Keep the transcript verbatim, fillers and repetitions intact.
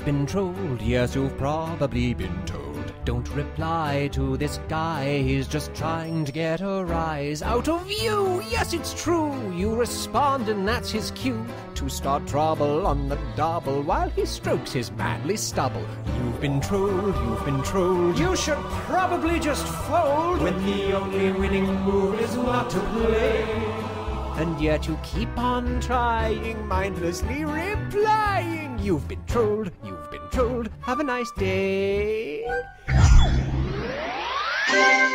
You've been trolled, yes, you've probably been told. Don't reply to this guy, he's just trying to get a rise out of you. Yes, it's true, you respond and that's his cue to start trouble on the double while he strokes his manly stubble. You've been trolled, you've been trolled, you should probably just fold when the only winning move is not to play. And yet you keep on trying, mindlessly replying. You've been trolled, you've been trolled, have a nice day.